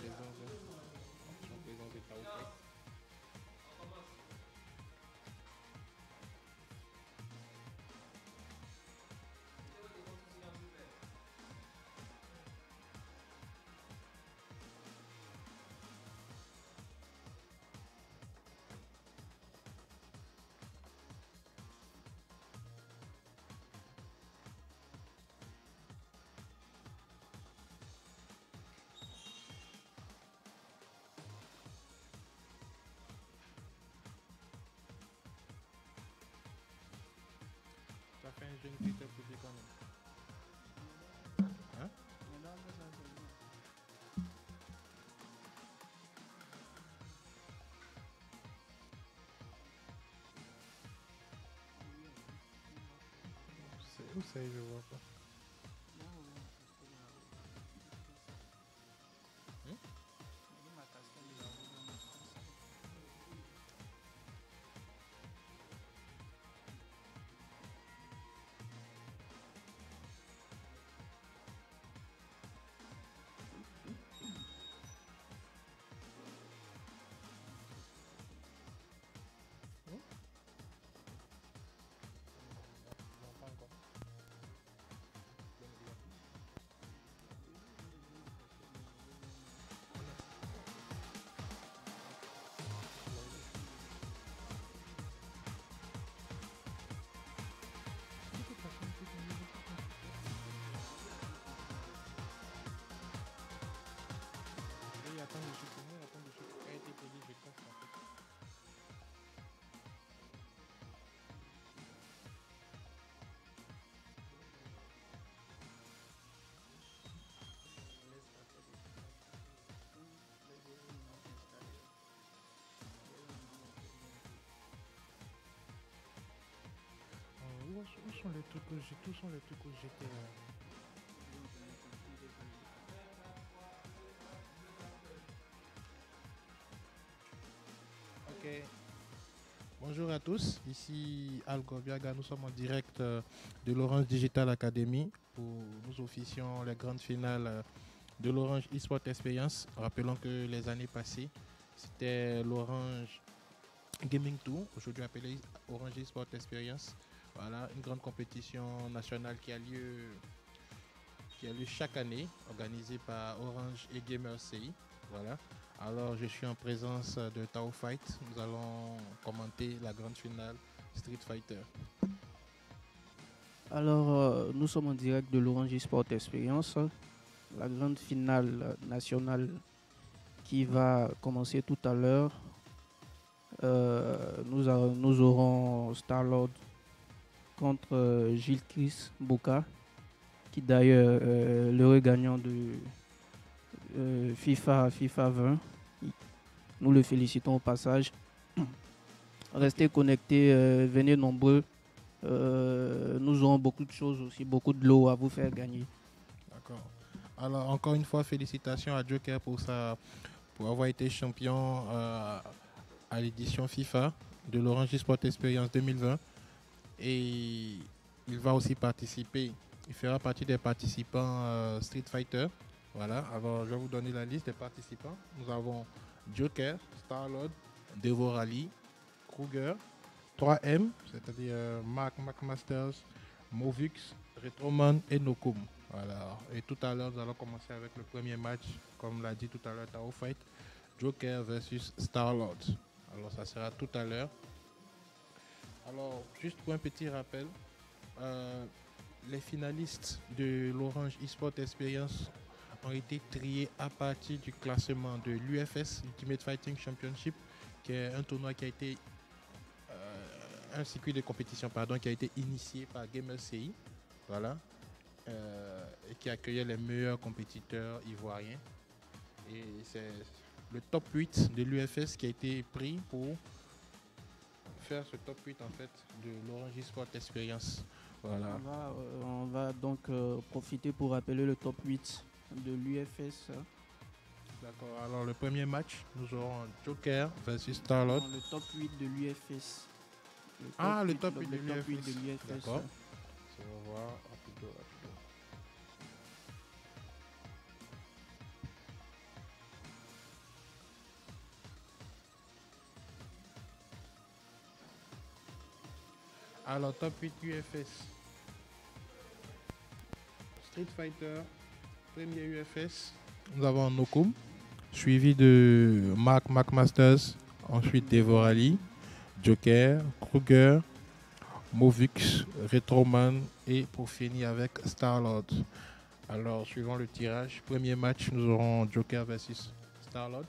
présence de Tao Fight. Ça fait un jeune Twitter public quand même. Hein? C'est où c'est, je vois pas. Hmm? Hmm? Non, pas encore. Oui, attends, je suis tourné, attends, je suis quand il était payé, je casse en fait. Où sont les trucs que j'ai? Où sont les trucs que j'étais. Ok. Bonjour à tous, ici Al Gobiaga, nous sommes en direct de l'Orange Digital Academy où nous officions les grandes finales de l'Orange eSport Experience. Rappelons que les années passées, c'était l'Orange Gaming Tour, aujourd'hui appelé Orange eSport Experience. Voilà, une grande compétition nationale qui a lieu chaque année, organisée par Orange et Gamer CI. Voilà. Alors, je suis en présence de Tao Fight. Nous allons commenter la grande finale Street Fighter. Alors, nous sommes en direct de l'Orange Sport Experience, la grande finale nationale qui va commencer tout à l'heure. Nous aurons Starlord contre Gilles Chris Boka, qui d'ailleurs est l'heureux gagnant de FIFA 20. Nous le félicitons au passage. Restez connectés, venez nombreux. Nous aurons beaucoup de choses aussi, beaucoup de lots à vous faire gagner. D'accord. Alors, encore une fois, félicitations à Joker pour avoir été champion à l'édition FIFA de l'Orange Sport Experience 2020. Et il va aussi participer, il fera partie des participants Street Fighter. Voilà, alors je vais vous donner la liste des participants. Nous avons Joker, Starlord, Devorali, Kruger, 3M, c'est-à-dire Mark McMasters, Movix, Retroman et Nokum. Voilà. Et tout à l'heure, nous allons commencer avec le premier match, comme l'a dit tout à l'heure Tao Fight, Joker versus Starlord. Alors ça sera tout à l'heure. Alors, juste pour un petit rappel, euh, les finalistes de l'Orange eSport Experience ont été triés à partir du classement de l'UFS, Ultimate Fighting Championship, qui est un tournoi qui a été un circuit de compétition pardon, qui a été initié par GamerCI, voilà, et qui accueillait les meilleurs compétiteurs ivoiriens. Et c'est le top 8 de l'UFS qui a été pris pour faire ce top 8 en fait de l'Orange eSport Experience. Voilà. On va donc profiter pour rappeler le top 8 de l'UFS. D'accord. Alors le premier match, nous aurons Joker versus Starlord. Le top 8 de l'UFS. Le top 8 de l'UFS. l'UFS. D'accord. On va voir rapido, rapido. Alors, top 8 UFS. Street Fighter, premier UFS. Nous avons Nokum, suivi de Mark Masters, ensuite Devorali, Joker, Kruger, Movix, Retroman et pour finir avec Starlord. Alors, suivant le tirage, premier match, nous aurons Joker versus Starlord.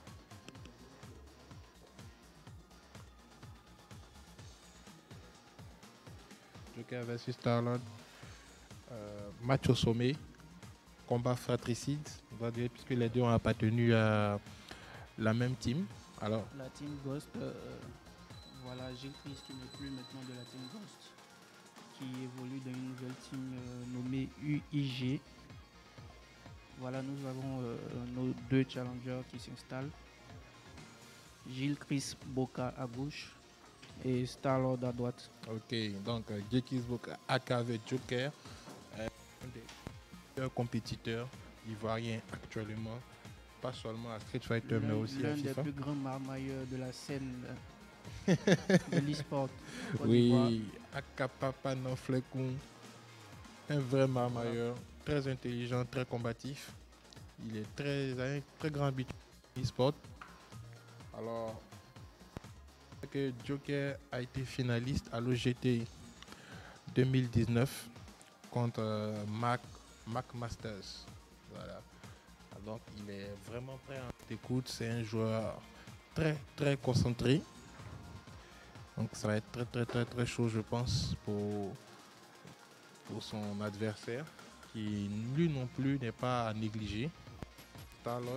Joker versus Starlord. Match au sommet. Combat fratricide, on va dire, puisque les deux ont appartenu à la même team. Alors, La Team Ghost, voilà, Gilles Chris qui n'est plus maintenant de la Team Ghost, qui évolue dans une nouvelle team nommée UIG. Voilà, nous avons nos deux challengers qui s'installent. Gilles Chris Boca à gauche et Starlord à droite. ok, donc Jekisbook AKV Joker, un des meilleurs compétiteurs ivoiriens actuellement, pas seulement à Street Fighter mais aussi à L'un des FIFA. plus grands marmailleurs de la scène de l'e-sport. Oui, Akapapa Nanflekoun, un vrai marmailleur, très intelligent, très combatif. Il est a un très grand habitude e-sport. Alors, que Joker a été finaliste à l'OGT 2019 contre Mac Masters. Voilà. Donc, il est vraiment prêt à l'écoute. C'est un joueur très, très concentré. Donc, ça va être très chaud, je pense, pour son adversaire, qui lui non plus n'est pas à négliger. Starlord,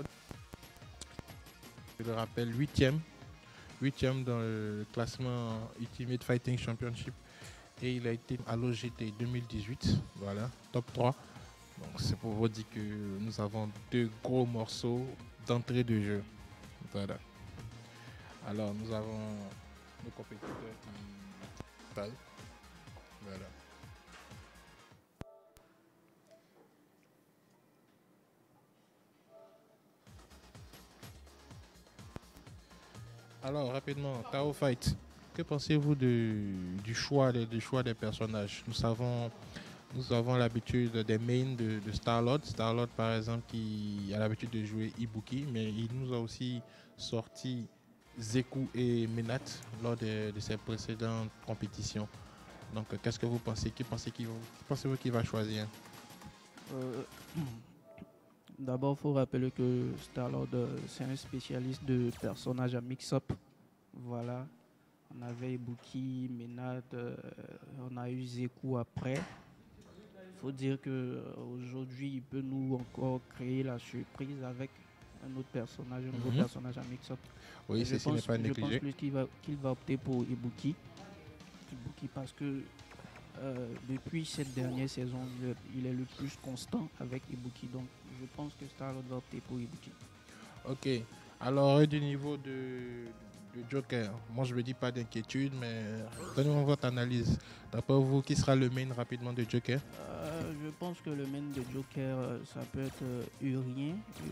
je le rappelle, 8e dans le classement Ultimate Fighting Championship et il a été à l'OGT 2018, voilà, top 3. Donc c'est pour vous dire que nous avons deux gros morceaux d'entrée de jeu. Voilà. Alors nous avons nos compétiteurs qui parlent. Voilà. Alors rapidement, Tao Fight. Que pensez-vous du choix des personnages? Nous avons l'habitude des mains de Starlord. Starlord, par exemple, qui a l'habitude de jouer Ibuki, mais il nous a aussi sorti Zeku et Menat lors de ses précédentes compétitions. Donc, qu'est-ce que vous pensez? Pensez-vous qu'il va choisir? Euh, D'abord, il faut rappeler que Starlord, c'est un spécialiste de personnages à mix-up. Voilà. On avait Ibuki, Menad, on a eu Zeku après. Il faut dire qu'aujourd'hui, il peut nous encore créer la surprise avec un autre personnage, un nouveau personnage à mix-up. Oui, ceci n'est pas négligé. Je pense plus qu'il va opter pour Ibuki. Ibuki parce que depuis cette dernière saison, il est le plus constant avec Ibuki. Donc, je pense que Starlord va opter pour Ibuki. Ok. Alors, du niveau de Joker, moi je ne me dis pas d'inquiétude, mais donnez-moi votre analyse. D'après vous, qui sera le main rapidement de Joker? Je pense que le main de Joker, ça peut être Urien.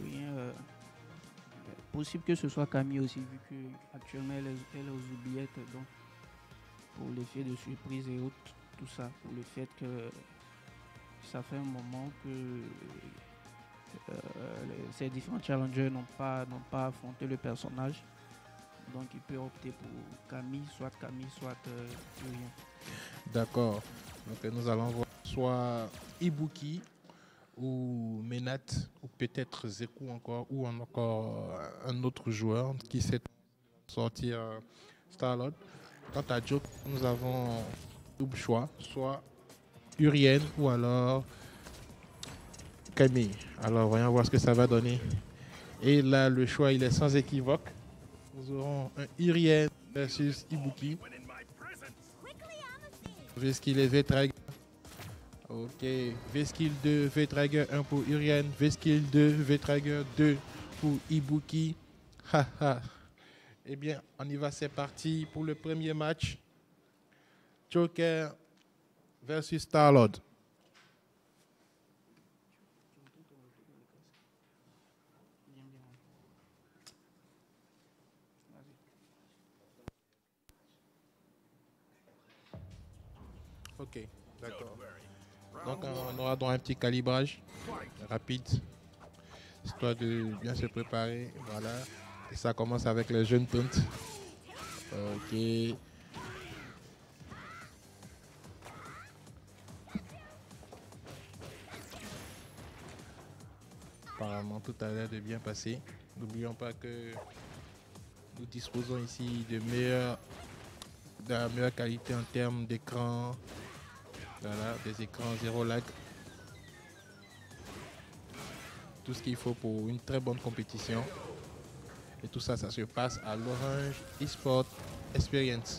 Possible que ce soit Camille aussi, vu qu'actuellement elle est aux oubliettes. Donc, pour l'effet de surprise et autres, tout ça, pour le fait que ça fait un moment que ces différents challengers n'ont pas affronté le personnage. Donc il peut opter pour Camille, soit Urien. D'accord. Donc nous allons voir soit Ibuki ou Menat ou peut-être Zeku encore ou encore un autre joueur qui sait sortir Starlord. Quant à Joe, nous avons double choix, soit Urien ou alors Camille. Alors voyons voir ce que ça va donner. Et là le choix il est sans équivoque. Nous aurons un Urien versus Ibuki. Veskill et V-Trigger. Ok. Veskill 2, V-Trigger 1 pour Urien. Veskill 2, V-Trigger 2 pour Ibuki. Haha. Eh bien, on y va, c'est parti pour le premier match. Joker versus Starlord. Ok, d'accord. Donc on aura donc un petit calibrage rapide, histoire de bien se préparer. Voilà. Et ça commence avec les jeunes punts. Ok. Apparemment, tout a l'air de bien passer. N'oublions pas que nous disposons ici de la meilleure qualité en termes d'écran. Voilà, des écrans zéro lag. Tout ce qu'il faut pour une très bonne compétition. Et tout ça, ça se passe à l'Orange eSport Experience.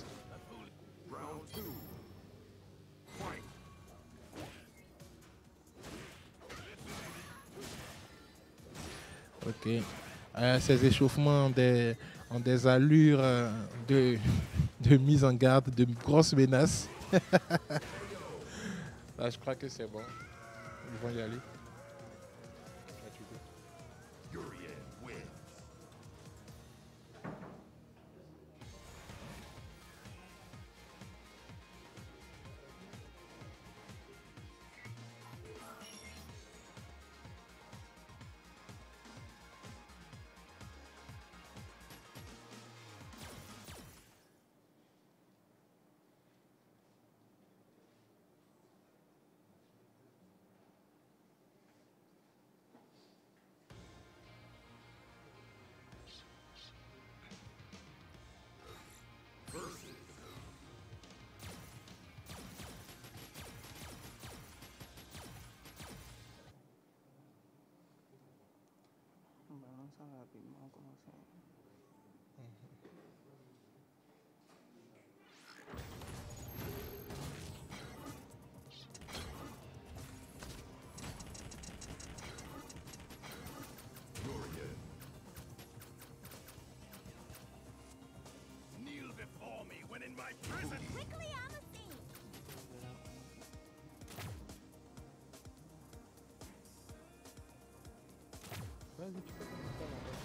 Ok. Ces échauffements ont des allures de mise en garde, de grosses menaces. Là, je crois que c'est bon. Ils vont y aller. On balance ça rapidement, comment ça? Kneel before me when in my presence. Quickly on the scene. Vas-y, tu peux commencer à l'envers.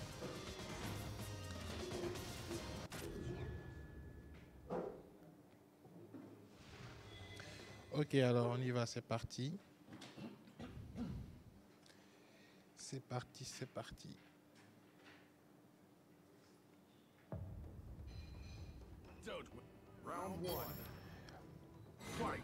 Ok, alors on y va, c'est parti. C'est parti, c'est parti. Round one. Fight.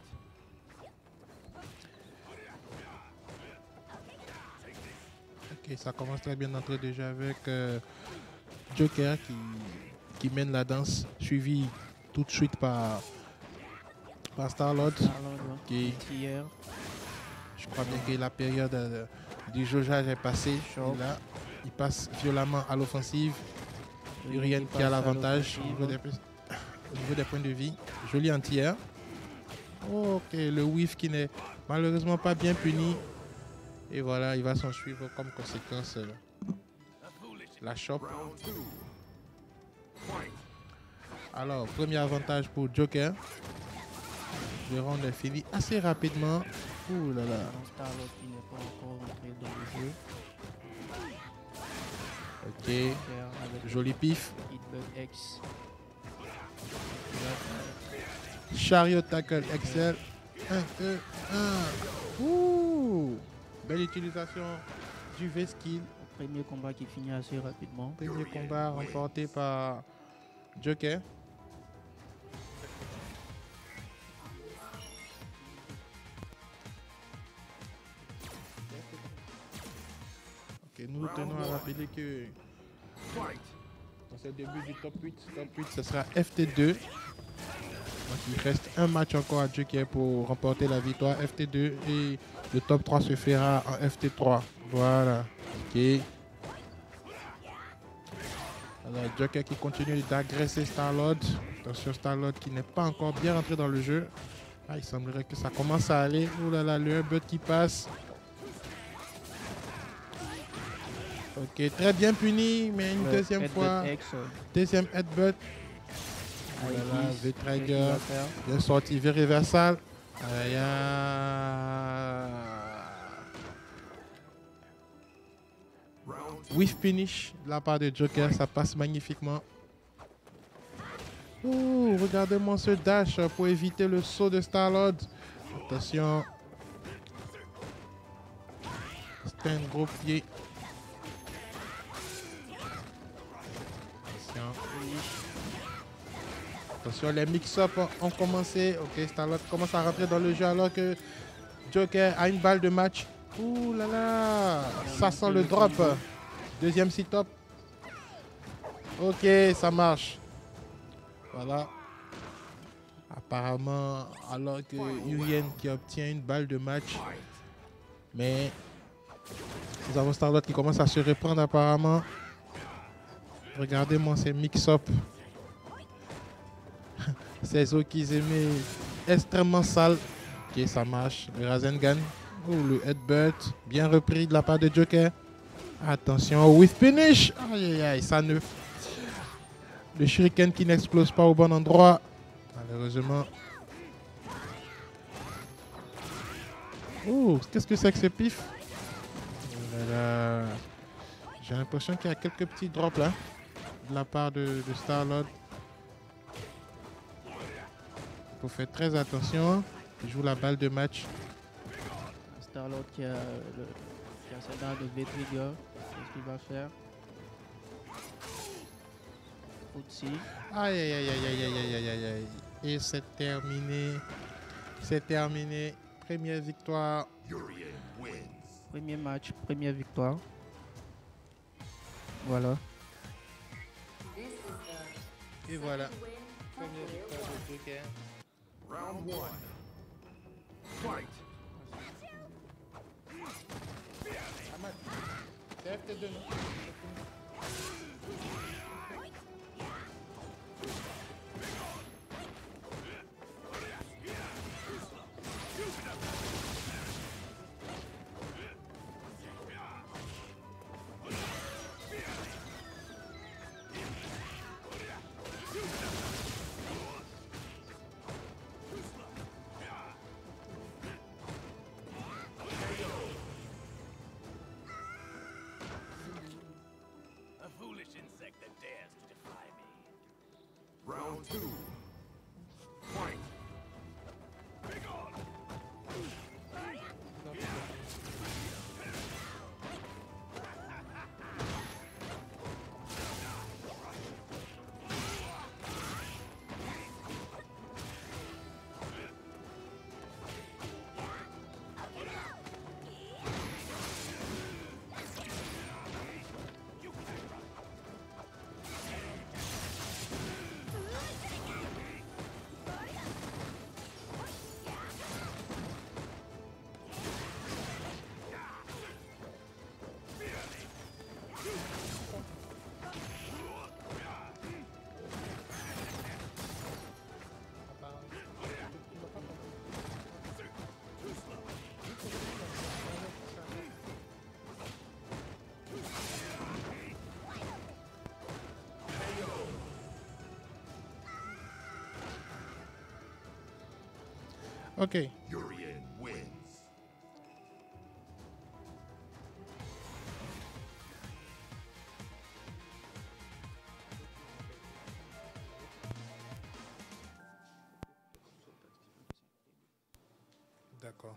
Ok, ça commence très bien d'entrer déjà avec Joker qui mène la danse, suivi tout de suite par Star-Lord. Qui, Hier, je crois bien que la période du jaugeage est passée. Choc. Et là, il passe violemment à l'offensive. Urien qui a l'avantage au niveau des points de vie. Joli anti-air. Ok, le whiff qui n'est malheureusement pas bien puni. Et voilà, il va s'en suivre comme conséquence la chope. Round two. Fight. Alors, premier avantage pour Joker. Jérôme est fini assez rapidement. Ouh là là. Star-Lord qui n'est pas encore rentré dans le jeu. Ok, Faire avec joli pif. Hitbug X. Chariot tackle Excel. 1, 2, 1. Ouh. Belle utilisation du V-Skill. Premier combat qui finit assez rapidement. Premier combat remporté par Joker. Ok, nous tenons à rappeler que Fight. dans ce début du top 8, ce sera FT2. Donc il reste un match encore à Joker pour remporter la victoire FT2 et le top 3 se fera en FT3. Voilà. Ok. Alors Joker qui continue d'agresser Star-Lord. Attention Star-Lord qui n'est pas encore bien rentré dans le jeu. Ah, il semblerait que ça commence à aller. Oh là là, le headbutt qui passe. Ok, très bien puni, mais une deuxième fois. X, Deuxième headbutt. Oh là là, Aegis, V-Trigger. qu'est-ce qu'il va faire? Bien sorti, V-Reversal. Aïe, aïe. Round Whiff finish de la part de Joker, ça passe magnifiquement. Oh, regardez-moi ce dash pour éviter le saut de Star-Lord. Attention. C'est un gros pied. Attention. Attention, les mix-up ont commencé. Ok, Star-Lord commence à rentrer dans le jeu alors que Joker a une balle de match. Ouh là là. Ça sent le drop. Deuxième sit-up. Ok, ça marche. Voilà. Apparemment, alors que Urien qui obtient une balle de match. Mais nous avons Star-Lord qui commence à se reprendre apparemment. Regardez-moi ces mix-up. Ces Okizeme extrêmement sales. Ok, ça marche. Le Rasengan. Oh, le headbutt. Bien repris de la part de Joker. Attention, with finish. Aïe, aïe, aïe, ça ne... Le shuriken qui n'explose pas au bon endroit. Malheureusement. Oh, qu'est-ce que c'est que ce pif? Oh là là. J'ai l'impression qu'il y a quelques petits drops là. De la part de Star-Lord. Il faut faire très attention. Il joue la balle de match. Star-Lord qui a sa dent de V-Trigger. Qu'est-ce qu'il va faire? Footsie. Aïe aïe aïe aïe aïe aïe aïe aïe aïe. Et c'est terminé. C'est terminé. Première victoire. Premier match, première victoire. Voilà. Et voilà. Première victoire de Joker. Round 1. Fight. Ahmad, c'est FT2, non? A foolish insect that dares to defy me. Round 2. Fight. Ok. Urien wins. D'accord.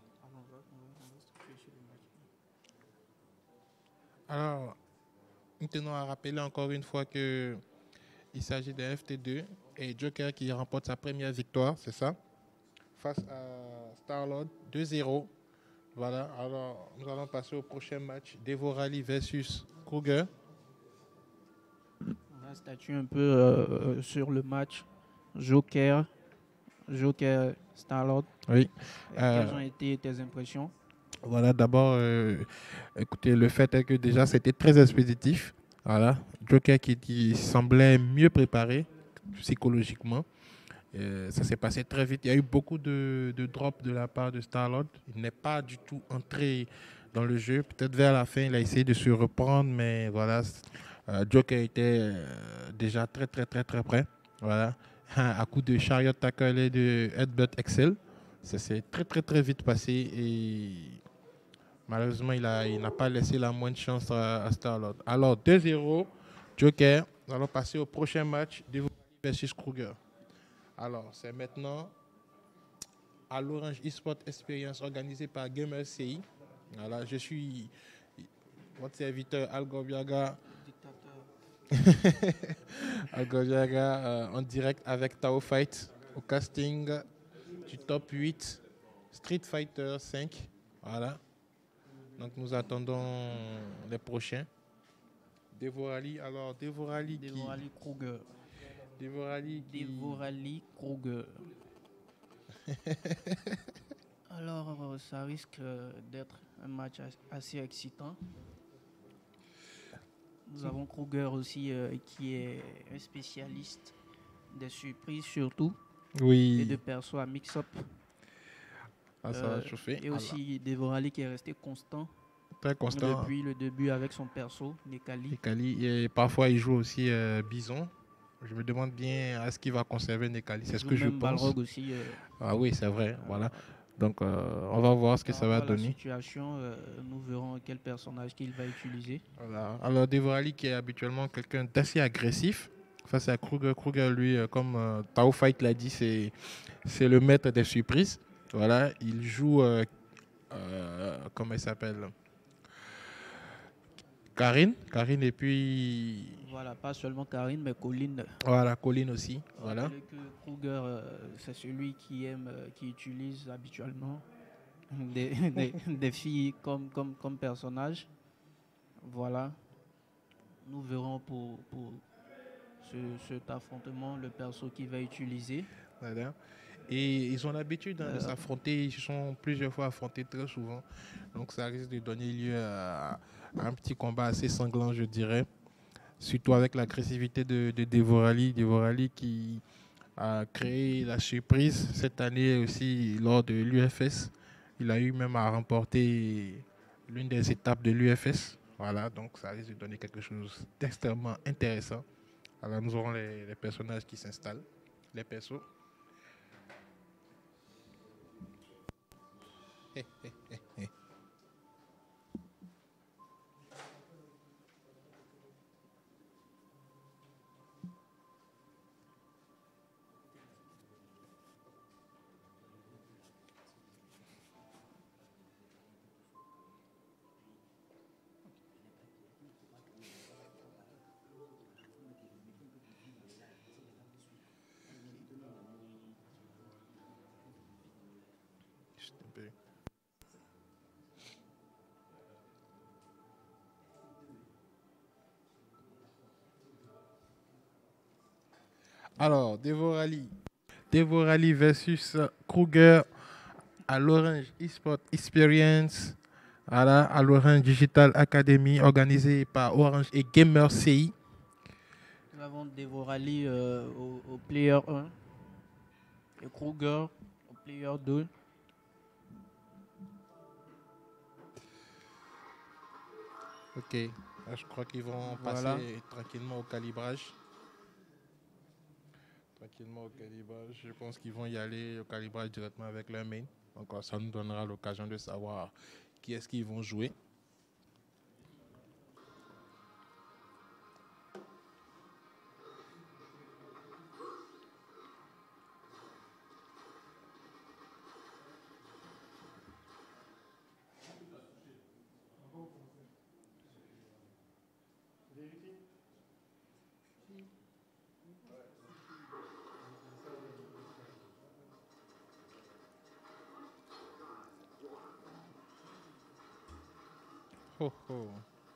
Alors, nous tenons à rappeler encore une fois que il s'agit de FT2 et Joker qui remporte sa première victoire, c'est ça? Face à Star-Lord 2-0. Voilà, alors nous allons passer au prochain match. Devorali versus Kruger. On va statuer un peu sur le match Joker Star-Lord. Oui. Quelles ont été tes impressions? Voilà, d'abord, écoutez, le fait est que déjà c'était très expéditif. Voilà, Joker qui semblait mieux préparé psychologiquement. Ça s'est passé très vite. Il y a eu beaucoup de drops de la part de Star-Lord. Il n'est pas du tout entré dans le jeu. Peut-être vers la fin, il a essayé de se reprendre, mais voilà, Joker était déjà très prêt. Voilà, à coup de chariot tackle et de headbutt excel. Ça s'est très vite passé et malheureusement, il n'a pas laissé la moindre chance à Star-Lord. Alors, 2-0, Joker. Nous allons passer au prochain match, Devorali versus Kruger. Alors, c'est maintenant à l'Orange eSport Experience organisée par Gamer CI. Voilà, je suis votre serviteur Algobiaga. Algobiaga en direct avec Tao Fight au casting du top 8 Street Fighter 5. Voilà. Donc nous attendons les prochains. Devorali, alors Devorali qui... Devorali Kruger. Devorali qui... Devorali Kruger. Alors, ça risque d'être un match assez excitant. Nous avons Kruger aussi qui est un spécialiste des surprises surtout et de Oui, perso à mix-up. ah, ça va chauffer. Et aussi Devorali qui est resté constant Très constant. depuis le début avec son perso, Nekali. Et Kali, et parfois il joue aussi Bison. Je me demande bien à ce qu'il va conserver Nekali. C'est ce que je Même pense. Balrog aussi. Ah oui, c'est vrai. Voilà. Donc on va voir ce que ça va Par la donner. situation, nous verrons quel personnage qu'il va utiliser. Voilà. Alors Devorali qui est habituellement quelqu'un d'assez agressif face à Kruger. Kruger, lui, comme Tao Fight l'a dit, c'est le maître des surprises. Voilà, il joue, comment il s'appelle? Karine et puis Voilà, pas seulement Karine, mais Colline. voilà, Colline aussi. Voilà. Rappelez que Kruger, c'est celui qui aime, qui utilise habituellement des filles comme personnage. Voilà. Nous verrons pour cet affrontement le perso qu'il va utiliser. Voilà. Et ils ont l'habitude de s'affronter, ils se sont plusieurs fois affrontés très souvent. Donc ça risque de donner lieu à un petit combat assez sanglant, je dirais. Surtout avec l'agressivité de Devorali. Devorali qui a créé la surprise cette année aussi lors de l'UFS. Il a eu même à remporter l'une des étapes de l'UFS. Voilà, donc ça risque de donner quelque chose d'extrêmement intéressant. Alors nous aurons les personnages qui s'installent, les persos. Juste un peu. Alors, Devorali versus Kruger à l'Orange eSport Experience, voilà, à l'Orange Digital Academy, organisée par Orange et Gamer CI. Nous avons Devorali au player 1 et Kruger au player 2. Ok, là, je crois qu'ils vont Voilà. passer tranquillement au calibrage. Tranquillement au calibrage. Je pense qu'ils vont y aller au calibrage directement avec leur main. Donc ça nous donnera l'occasion de savoir qui est-ce qu'ils vont jouer. Oh, oh.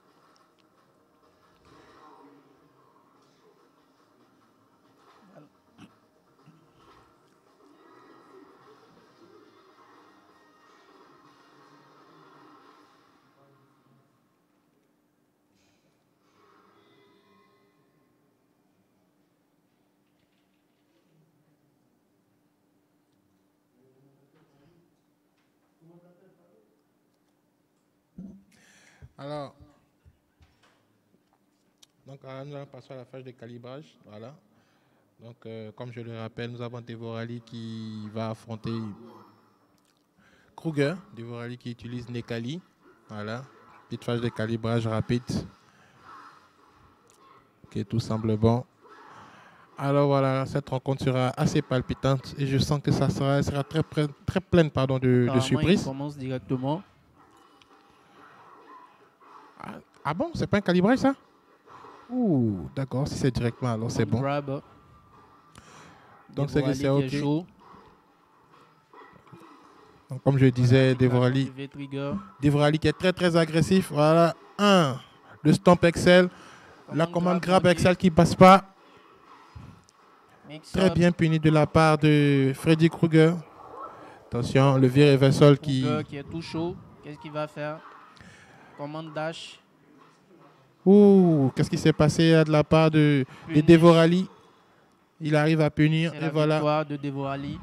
Alors, donc nous allons passer à la phase de calibrage. Voilà. Donc, comme je le rappelle, nous avons Devorali qui va affronter Kruger. Devorali qui utilise Nekali. Voilà. Petite phase de calibrage rapide. Ok, tout semble bon. Alors voilà, cette rencontre sera assez palpitante et je sens que ça sera très pleine pardon, de Apparemment, il surprises. commence directement. Ah bon, c'est pas un calibrage ça? Ouh, d'accord, si c'est directement alors c'est bon. Grab. Donc c'est que c'est Devorali ok. qui est chaud. Donc, comme je disais, Devorali qui est très agressif. Voilà, le stomp Excel. La commande grab Excel qui passe pas. Très bien puni de la part de Freddy Krueger. Attention, le reversal qui est tout chaud. Qu'est-ce qu'il va faire? Commande dash. Ouh, qu'est-ce qui s'est passé de la part de Devorali? Il arrive à punir et voilà. Victoire de Devorali.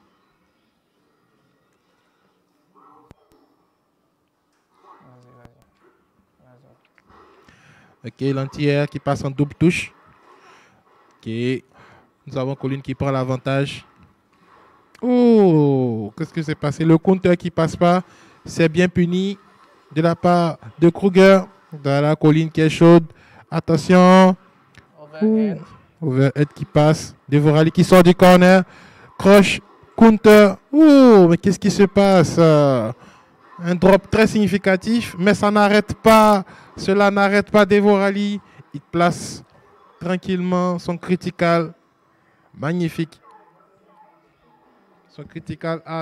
Ok, l'anti-air qui passe en double touche. Ok, nous avons Colin qui prend l'avantage. Oh, qu'est-ce qui s'est passé? Le counter qui passe pas, c'est bien puni de la part de Krueger. Voilà, Colin qui est chaude. Attention. Overhead. Overhead qui passe. Devorali qui sort du corner. Crush, counter. Oh, mais qu'est-ce qui se passe? Un drop très significatif, mais ça n'arrête pas. Cela n'arrête pas Devorali. Il place tranquillement son critical. Magnifique. Son critical art.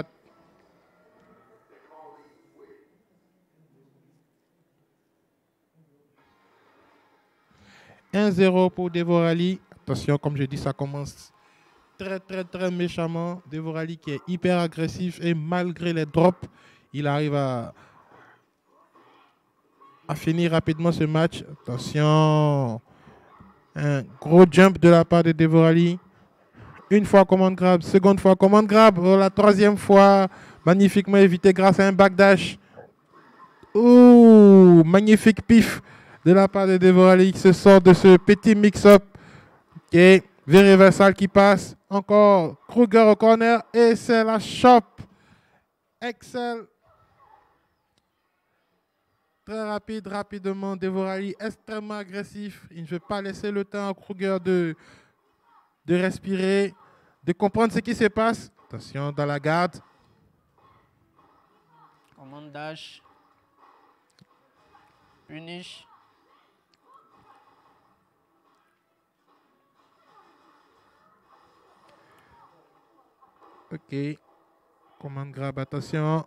« 1-0 pour Devorali. Attention, comme je dis, ça commence très méchamment. Devorali qui est hyper agressif et malgré les drops, il arrive à finir rapidement ce match. Attention. Un gros jump de la part de Devorali. Une fois commande grab, seconde fois commande grab. Oh, la troisième fois, magnifiquement évité grâce à un backdash. Ouh, magnifique pif de la part de Devorali qui se sort de ce petit mix-up. Ok, V-reversal qui passe. Encore Krueger au corner et c'est la chop. Excel. Très rapide, rapidement. Devorali extrêmement agressif. Il ne veut pas laisser le temps à Krueger de respirer, de comprendre ce qui se passe. Attention dans la garde. Commande dash. Punish. Ok. Commande grab, attention.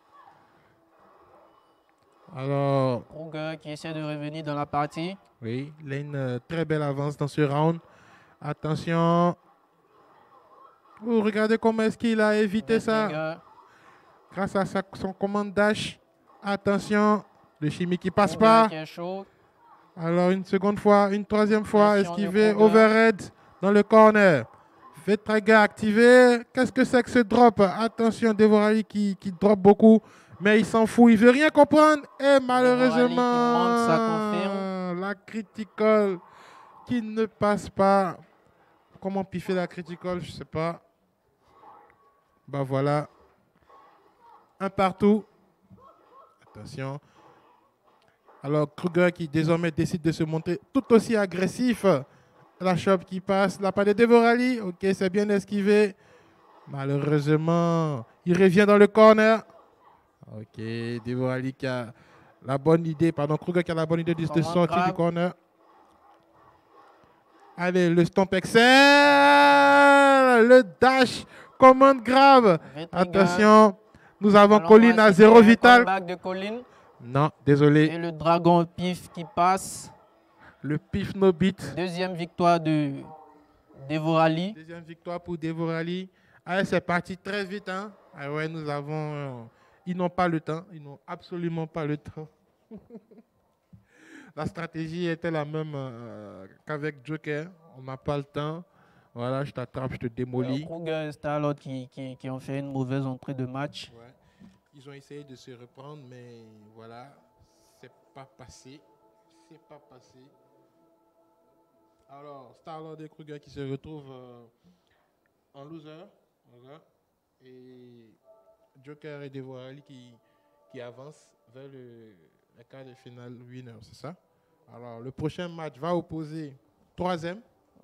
Alors. Krueger qui essaie de revenir dans la partie. Oui, il a une très belle avance dans ce round. Attention. Oh, regardez comment est-ce qu'il a évité ça. Grâce à son commande dash. Attention. Le chimie qui passe pas. Qui est chaud. Alors une seconde fois, une troisième fois, esquivé, overhead dans le corner. V-trigger activé. Qu'est-ce que c'est que ce drop? Attention, Devorali qui drop beaucoup, mais il s'en fout, il veut rien comprendre. Et malheureusement, la critical qui ne passe pas. Comment piffer la critical? Je sais pas. Bah voilà. Un partout. Attention. Alors Krueger qui désormais décide de se montrer tout aussi agressif. La chope qui passe, la part de Devorali. Ok, c'est bien esquivé. Malheureusement, il revient dans le corner. Ok, Devorali qui a la bonne idée. Pardon, Krueger qui a la bonne idée de sortir du corner. Allez, le stomp excel. Le dash. Commande grave. Attention, nous avons Colin à 0 vital. Back de Colin. Non, désolé. Et le dragon pif qui passe. Le pif no beat. Deuxième victoire de Devorali. Deuxième victoire pour Devorali. Allez, c'est parti très vite. Hein? Ah ouais, nous avons... ils n'ont pas le temps. Ils n'ont absolument pas le temps. La stratégie était la même qu'avec Joker. On n'a pas le temps. Voilà, je t'attrape, je te démolis. Krueger et Starlord qui ont fait une mauvaise entrée de match. Ouais. Ils ont essayé de se reprendre, mais voilà, c'est pas passé. C'est pas passé. Alors, Starlord et Krueger qui se retrouvent en loser. Voilà. Et Joker et Devorali qui avancent vers le quart de finale winner, c'est ça? Alors, le prochain match va opposer troisième.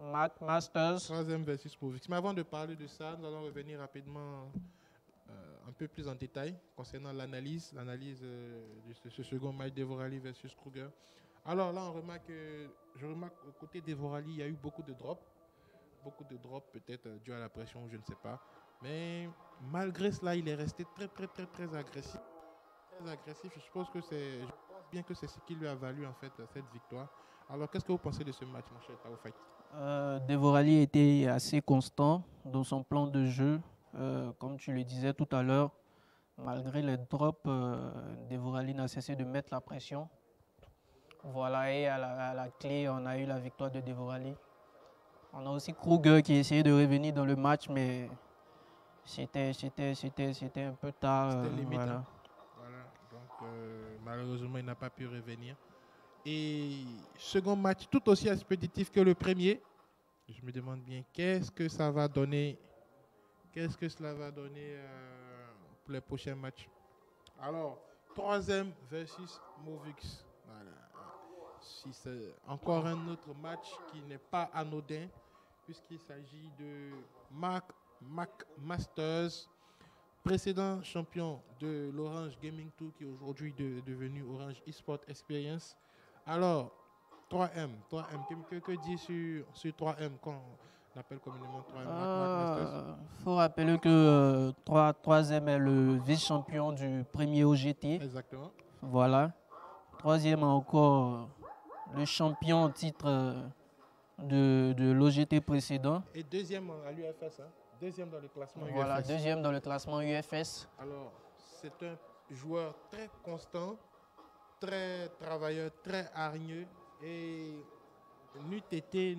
Mac Masters. Troisième versus Movix. Mais avant de parler de ça, nous allons revenir rapidement un peu plus en détail concernant l'analyse de ce second match d'Evorali versus Kruger. Alors là, je remarque au côté d'Evorali, il y a eu beaucoup de drops. Beaucoup de drops, peut-être dû à la pression, je ne sais pas. Mais malgré cela, il est resté très agressif. Très agressif. Je pense bien que c'est ce qui lui a valu en fait cette victoire. Alors, qu'est-ce que vous pensez de ce match, mon cher Tao Fight? Devorali était assez constant dans son plan de jeu. Comme tu le disais tout à l'heure, malgré les drops, Devorali n'a cessé de mettre la pression. Voilà, et à la clé, on a eu la victoire de Devorali. On a aussi Kruger qui essayait de revenir dans le match, mais c'était un peu tard. C'était limite. Voilà. Hein. Voilà. Donc, malheureusement, il n'a pas pu revenir. Et second match tout aussi expéditif que le premier. Je me demande bien qu'est-ce que ça va donner. Qu'est-ce que cela va donner pour les prochains matchs. Alors, troisième versus Movix. Voilà. Si c'est encore un autre match qui n'est pas anodin, puisqu'il s'agit de Mac Masters, précédent champion de l'Orange Gaming Tour, qui est aujourd'hui devenu Orange eSport Experience. Alors, 3M, que dit sur 3M qu'on appelle communément 3M Mac Masters? Il faut rappeler que 3M est le vice-champion du premier OGT. Exactement. Voilà. Troisième encore le champion en titre de l'OGT précédent. Et deuxième à l'UFS, hein? Deuxième dans le classement UFS. Voilà, deuxième dans le classement UFS. Alors, c'est un joueur très constant, très travailleur, très hargneux. Et n'eût été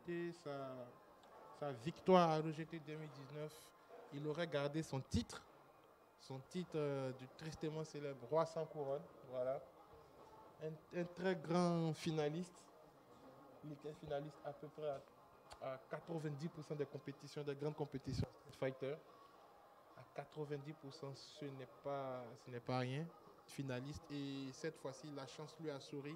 sa victoire à l'OGT 2019, il aurait gardé son titre du tristement célèbre Roi sans couronne. Voilà. Un très grand finaliste. Il était finaliste à peu près à 90% des compétitions, des grandes compétitions Street Fighter. À 90%, ce n'est pas rien. Finaliste. Et cette fois-ci, la chance lui a souri.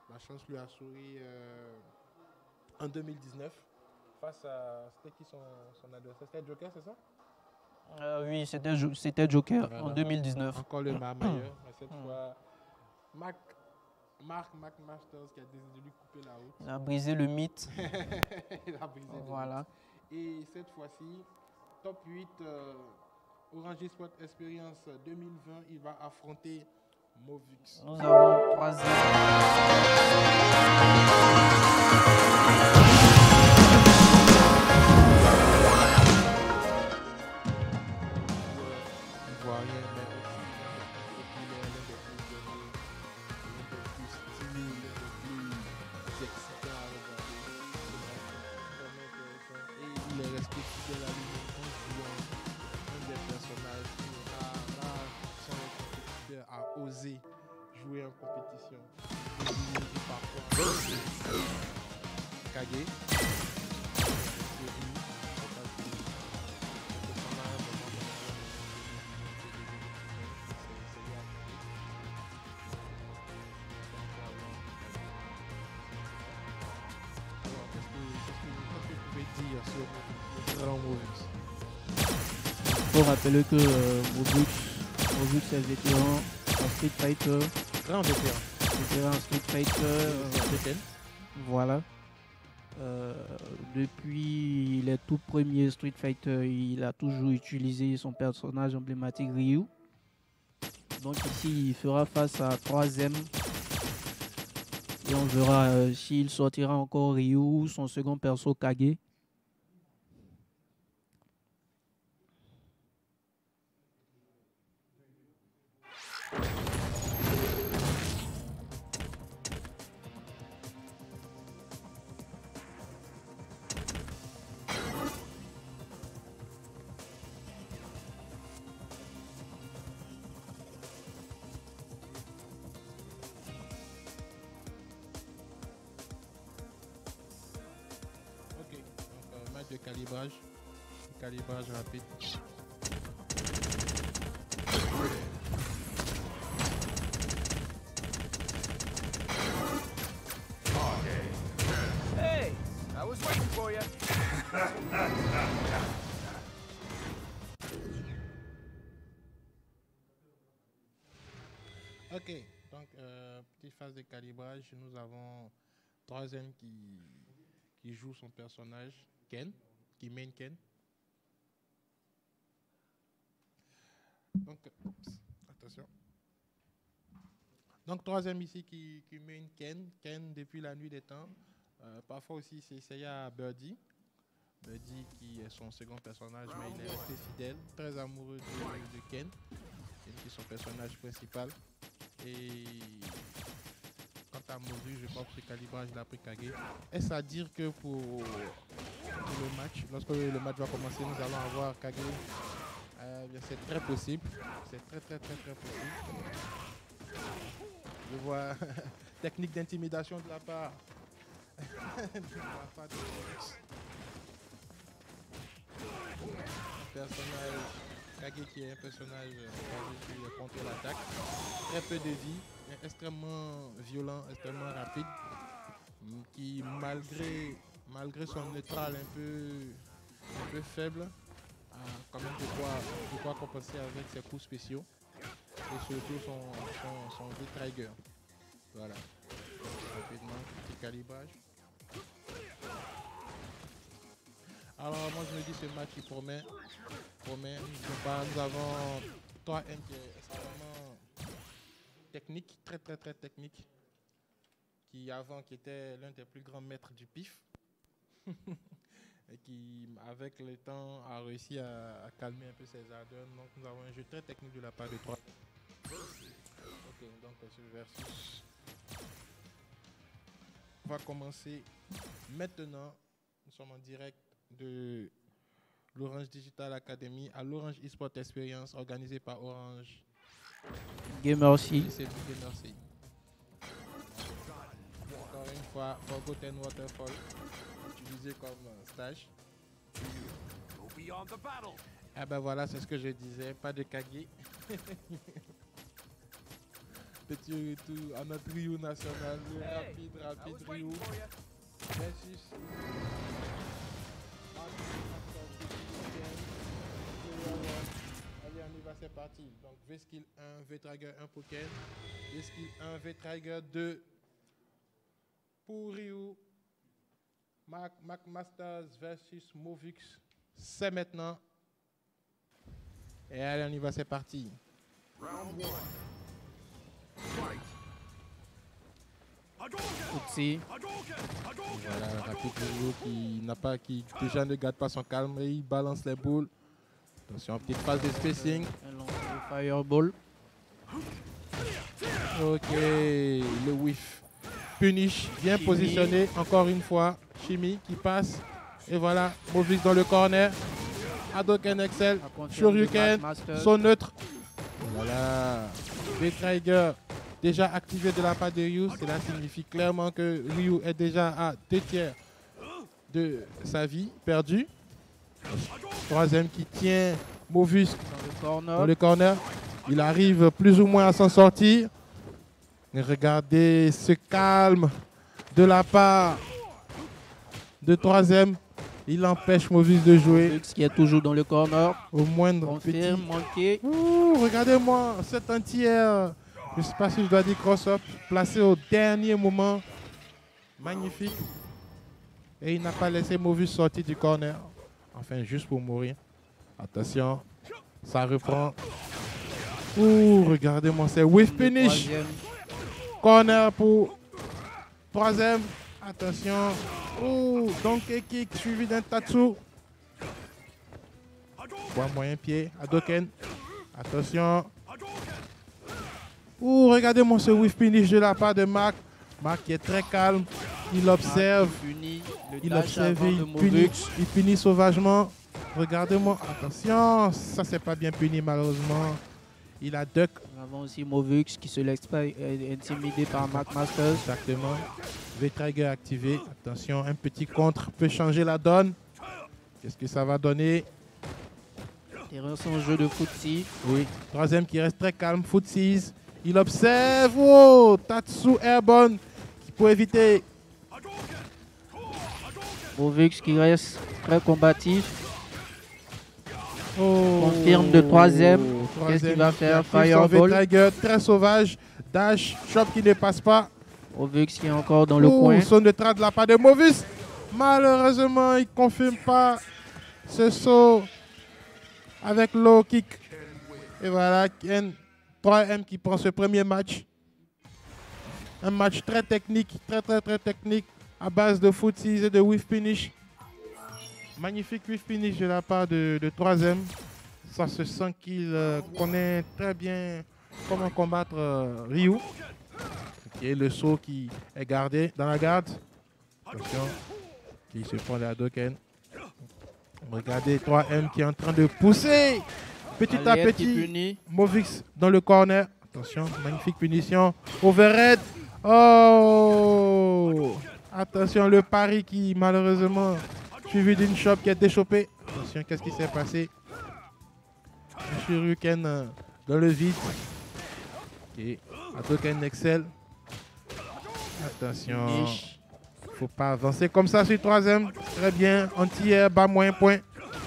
En 2019 face à... C'était qui son adversaire? C'était Joker, c'est ça? Oui, c'était Joker Voilà. en 2019. Encore le meilleur, mais cette fois, Mac Masters qui a décidé de lui couper la route. Il a brisé le mythe. Il a brisé le Voilà. mythe. Et cette fois-ci, top 8, Orange eSport Experience 2020, il va affronter Movix. Nous avons troisième. Ivoirien, mais aussi l'un des plus donnés, l'un des plus stylés, l'un des plus excitants à regarder. Vraiment intéressant. Et il est resté fidèle à lui-même en jouant un des personnages qui sont les compétiteurs à oser jouer en compétition. Et parfois, Kage. Il faut rappeler que Movix est vétéran en Street Fighter. Grand vétéran. Vétéran en Street Fighter. Voilà. Depuis les tout premiers Street Fighter, il a toujours utilisé son personnage emblématique Ryu. Donc ici, il fera face à 3M. Et on verra s'il sortira encore Ryu ou son second perso Kage. De calibrage rapide. Hey, I was waiting for you. Ok, donc petite phase de calibrage. Nous avons troisième qui joue son personnage, Ken, qui main Ken. Donc, attention. Donc, troisième ici qui main Ken. Ken depuis la nuit des temps. Parfois aussi, c'est Seiya Birdie. Birdie qui est son second personnage, mais il est resté fidèle, très amoureux de Ken. Ken qui est son personnage principal. Et quant à Mozu, je pense que ce calibrage il a pris Kage. Est-ce à dire que pour le match, lorsque le match va commencer, nous allons avoir Kage? C'est très possible. C'est très possible. Je vois technique d'intimidation de la part de personnage Kage qui est un personnage basé sur le contre-l'attaque. Très peu de vie, mais extrêmement violent, extrêmement rapide, qui malgré son neutral un peu faible, a quand même de quoi compenser avec ses coups spéciaux et surtout son V-Trigger. Voilà. Rapidement, petit calibrage. Alors moi je me dis ce match il promet. Nous avons 3M qui est extrêmement technique, très technique, qui était l'un des plus grands maîtres du pif et qui avec le temps a réussi à calmer un peu ses ardeurs. Donc nous avons un jeu très technique de la part de 3. Ok, donc ce versus va commencer maintenant. Nous sommes en direct de l'Orange Digital Academy à l'Orange eSport Experience organisée par Orange Gamercy. C'est Gamercy. Encore une fois, Forgotten Waterfall utilisé comme stage. Go beyond the battle. Ah ben voilà, c'est ce que je disais, pas de Kage. Petit retour à notre Ryu national, I rapide was Ryu waiting for you. versus allez, on y va, c'est parti. Donc V-Skill 1, V-Trigger 1 pour Ken, V-Skill 1, V-Trigger 2 pour Ryu. Mac Masters versus Movix, c'est maintenant. Et allez, on y va, c'est parti. Round 1. Fight. Futsi. Voilà, rapide Ryu qui déjà ne garde pas son calme et il balance les boules. Attention, petite phase de spacing. Un lancer de fireball. Ok, le whiff. Punish, bien Shimi. positionné, encore une fois. Shimi qui passe. Et voilà, Movix dans le corner. Hadouken Excel, À compter de Shoryuken, Master. son neutre. Voilà. V-Trigger déjà activé de la part de Ryu. Cela signifie clairement que Ryu est déjà à 2/3 de sa vie perdue. Troisième qui tient Movix Dans le corner. dans le corner. Il arrive plus ou moins à s'en sortir. Et regardez ce calme de la part de troisième. Il empêche Movix de jouer Movix qui est toujours dans le corner. au moindre petit. Confirme, manqué. Ouh, regardez-moi cette entière. Je ne sais pas si je dois dire cross-up. Placé au dernier moment. Magnifique. Et il n'a pas laissé Movix sortir du corner. Enfin, juste pour mourir. Attention. Ça reprend. Ouh, regardez-moi, c'est whiff Le finish. troisième. Corner pour troisième. Attention. Ouh, donkey kick suivi d'un tatsu. Point moyen pied. Hadouken. Attention. Ouh, regardez-moi ce whiff finish de la part de Marc. Marc qui est très calme. Il observe. Puni. Le Il dash observe avant et de il punit. Movix. Il punit sauvagement. Regardez-moi. Attention. Ça, c'est pas bien puni malheureusement. Il a duck. Nous avons aussi Movix qui se laisse pas intimider par Mac Masters. Exactement. V-Trigger activé. Attention, un petit contre peut changer la donne. Qu'est-ce que ça va donner? Terrain son jeu de Futsi. Oui. Troisième qui reste très calme. Footsies. Il observe. Oh, Tatsu Airborne qui peut éviter. Movix qui reste très combatif. Oh. Confirme de troisième. Qu'est-ce qu'il va qui faire? active son Fireball. V-Trigger très sauvage. dash, shop qui ne passe pas. Movux qui est encore dans le coin. Saut neutral de la part de Movus. Malheureusement, il ne confirme pas ce saut avec low kick. Et voilà, Ken 3M qui prend ce premier match. Un match très technique, très technique, à base de footsies et de whiff finish. Magnifique whiff finish de la part de 3M. Ça se sent qu'il connaît très bien comment combattre Ryu. Et le saut qui est gardé dans la garde. Attention, qui se prend les Hadoken. Regardez 3M qui est en train de pousser petit à Aliette qui petit. punit. Movix dans le corner. Attention, magnifique punition. Overhead. Oh! Attention, le pari qui malheureusement suivi d'une chop qui a été chopée. Attention, qu'est-ce qui s'est passé? Un Shuriken dans le vide. Et Hadoken excelle. Attention. Niche. Faut pas avancer comme ça sur 3M. Très bien. Anti-air, bas moyen point.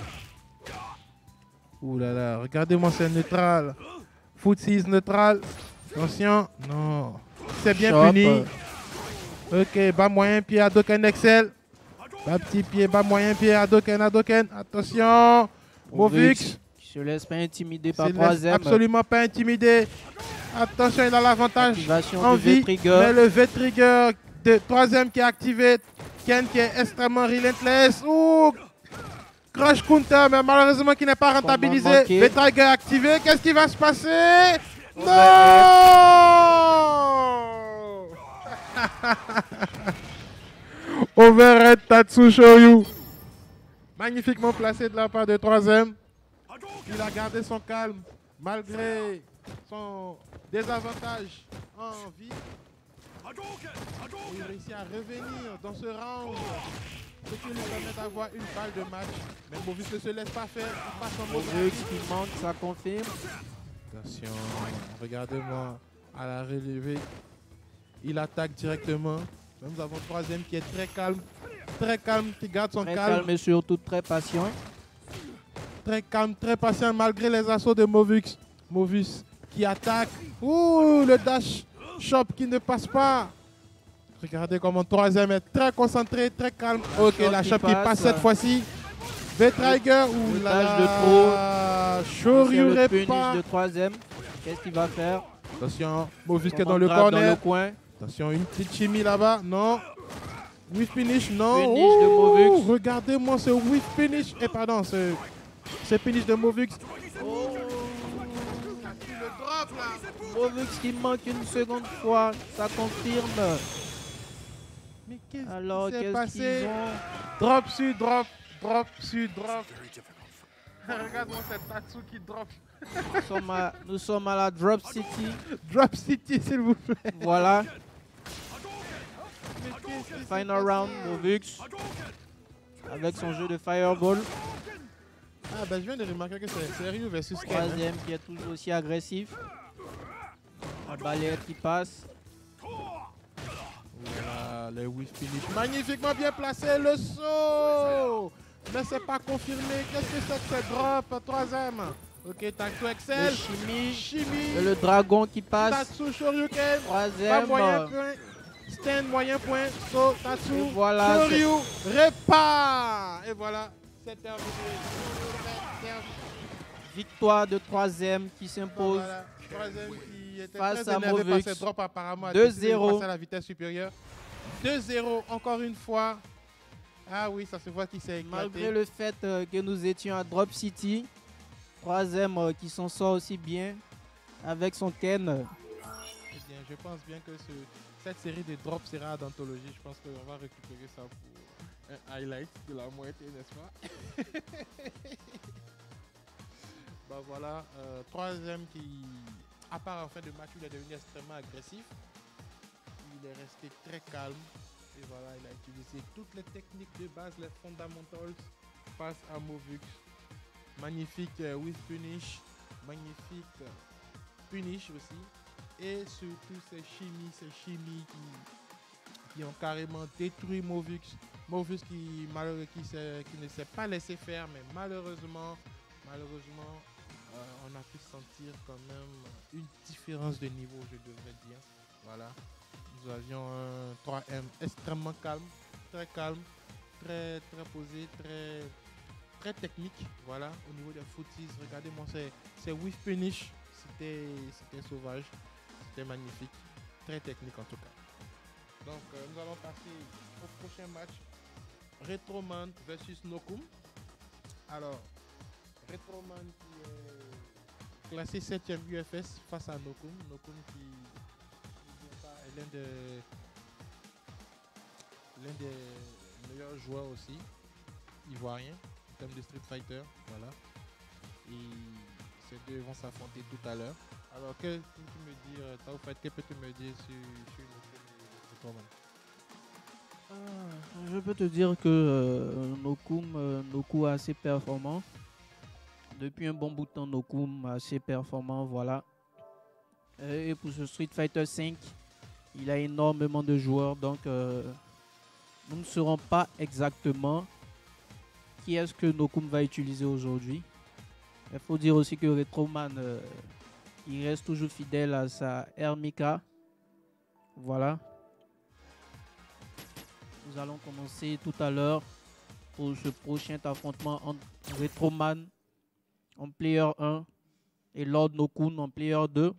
Ouh là là, regardez-moi, c'est neutral. Footsies neutral. Attention. Non. C'est bien Chop. puni. Ok, bas moyen pied, Hadoken excel. Bas petit pied, bas moyen pied, Hadoken. Attention. Movux. Qui se laisse pas intimider Il par se laisse 3M. absolument pas intimidé. Attention, il a l'avantage Activation en du vie. V-trigger. Mais le V-trigger de 3M qui est activé. Ken qui est extrêmement relentless. Ouh, crash counter, mais malheureusement qui n'est pas rentabilisé. manqué. V-trigger activé. Qu'est-ce qui va se passer? Non! Overhead Tatsu Shoryu. Magnifiquement placé de la part de 3M. Il a gardé son calme malgré son désavantage en vie. Il réussit à revenir dans ce round, ce qui lui permet d'avoir une balle de match. Mais Movus ne se laisse pas faire. Il passe en mode Movux qui manque, ça confirme. attention, regardez-moi à la relevée. Il attaque directement. Nous avons 3M qui est très calme, qui garde son Très calme. calme et surtout très patient. Très calme, très patient malgré les assauts de Movux. Movus qui attaque. Ouh, le dash shop qui ne passe pas. Regardez comment 3M est très concentré, très calme. Ok, la shop qui passe cette fois-ci. V-Trigger, ouh Le là dash de là. C'est Shoryu le punish pas. de 3M. Qu'est-ce qu'il va faire? Attention, Movus qui est Comment dans le grab corner. Dans le coin. Attention, une petite chimie là-bas. Non. Whiff finish, non. Finish de Movux. Regardez-moi ce whiff finish. Pardon, ce finish de Movux. Oh. Le drop là. Movux qui manque une seconde fois. Ça confirme. Mais qu'est-ce Alors, qui s'est qu'est-ce passé? qu'ils ont? Drop sur drop. Drop sur drop. Regarde-moi cette Tatsu qui drop. Nous sommes à la Drop City. Drop City, s'il vous plaît. Voilà. Mais qu'est-ce qui s'est Final passé? round, Movux. Avec son jeu de Fireball. Ah, bah je viens de remarquer que c'est Ryu versus Ken. Hein. Troisième qui est toujours aussi agressif. La balayette qui passe. Voilà, le whiff finish. Magnifiquement bien placé, le saut. Mais c'est pas confirmé. Qu'est-ce que c'est que ce drop? Troisième. Ok, Tatsu Le excel. chimie. Chimie. Et le dragon qui passe. Tatsu Shoryuken. Pas Troisième. moyen point. Stand moyen point. So, Tatsu. Et voilà, Shoryu. Répare. Et voilà. C'est terminé. Victoire de troisième qui s'impose. Voilà. Troisième qui était Face très à énervé par Movux. ses drops apparemment. 2-0. Passer à la vitesse supérieure. 2-0 encore une fois. Ah oui, ça se voit qu'il s'est éclaté. Malgré le fait que nous étions à Drop City, troisième qui s'en sort aussi bien avec son Ken. Eh bien, je pense bien que cette série de drops sera d'anthologie. Je pense qu'on va récupérer ça pour un highlight de la moitié, n'est-ce pas? Bah voilà, troisième qui, à part en fin de match, il est devenu extrêmement agressif. Il est resté très calme. Et voilà, il a utilisé toutes les techniques de base, les fundamentals face à Movux. Magnifique with punish, magnifique punish aussi. Et surtout ces chimies qui ont carrément détruit Movux. Movux qui ne s'est pas laissé faire, mais malheureusement, on a pu sentir quand même une différence de niveau, je devrais dire. Voilà. Nous avions un 3M extrêmement calme, très posé, très technique. Voilà, au niveau des footies, regardez-moi, c'est whiff finish, c'était sauvage, c'était magnifique, très technique en tout cas. Donc nous allons passer au prochain match, Retroman versus Nokum. Alors, Retroman qui est classé 7e UFS face à Nokum. Nokum qui est l'un des meilleurs joueurs aussi, ivoiriens, en termes de Street Fighter. Voilà. Et ces deux vont s'affronter tout à l'heure. Alors, que peux-tu me dire, Taoufat, que peux-tu me dire sur Nokum et Retroman? Je peux te dire que Nokum est assez performant. Depuis un bon bout de temps, Nokum est assez performant, voilà. Et pour ce Street Fighter 5, il a énormément de joueurs, donc nous ne saurons pas exactement qui est-ce que Nokum va utiliser aujourd'hui. Il faut dire aussi que Retroman, il reste toujours fidèle à sa Hermika. Voilà. Nous allons commencer tout à l'heure pour ce prochain affrontement entre Retroman en player 1 et Lord Nokun en player 2,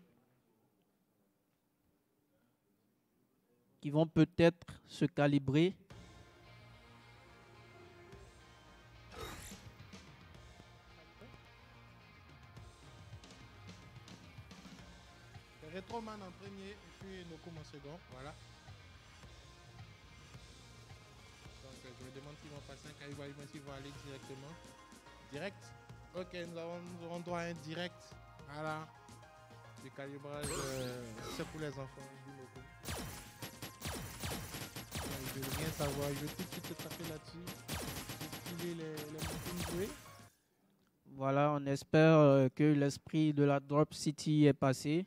qui vont peut-être se calibrer. Retroman en premier et puis Nokum en second. Voilà. Donc je me demande s'ils vont passer un calibre, s'ils vont aller directement. Direct. Ok, nous aurons droit à un direct. Voilà. Le calibrage, c'est pour les enfants du Nokum. Je veux rien savoir. Je veux tout de suite te taper là-dessus. Filer les Nokum joués. Voilà, on espère que l'esprit de la Drop City est passé.